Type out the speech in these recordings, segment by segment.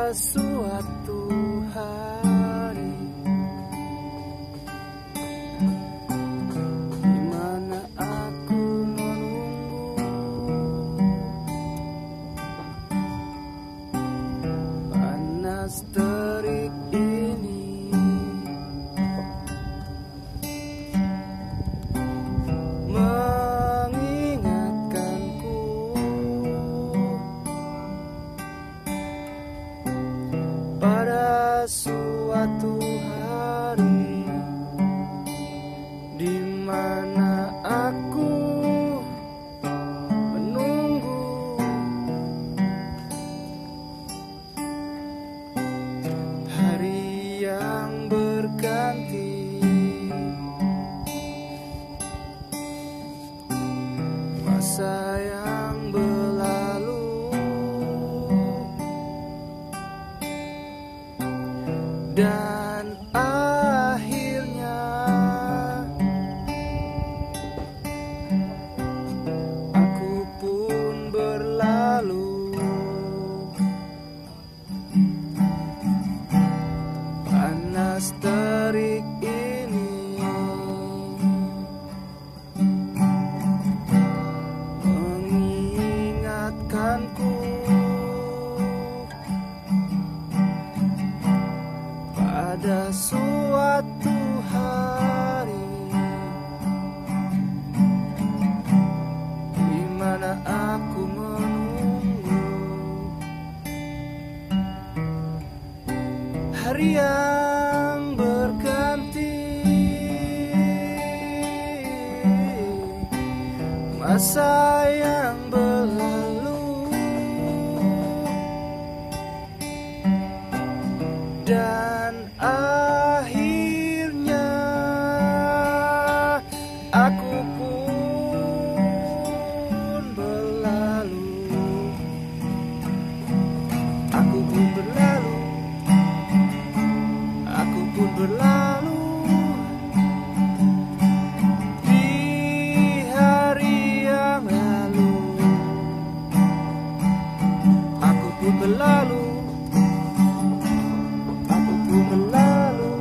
suatu hari di mana aku menunggu panas terik ini mengingatkanku pada suatu hari di mana aku menunggu hari yang berganti, masa yang berlalu, dan akhirnya aku pun berlalu. Panas terik ini mengingatkanku pada suatu hari di mana aku menunggu hari yang berganti, masa yang berlalu, dan akhirnya aku pun berlalu. Aku pun berlalu. Aku pun berlalu di hari yang lalu. Aku pun berlalu. Aku pun berlalu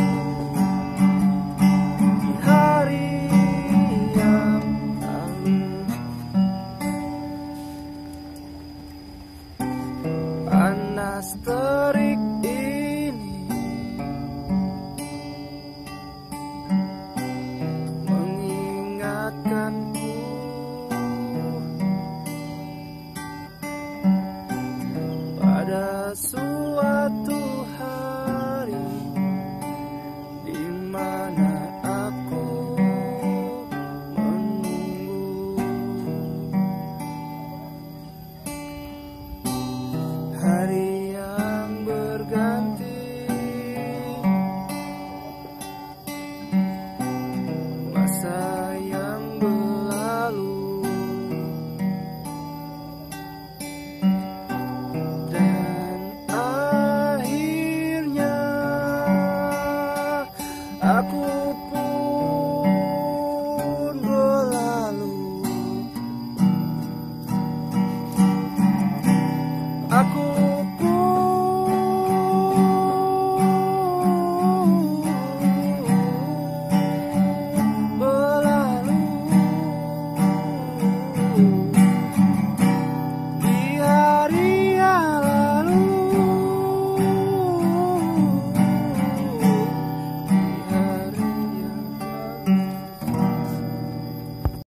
di hari yang lalu. Panas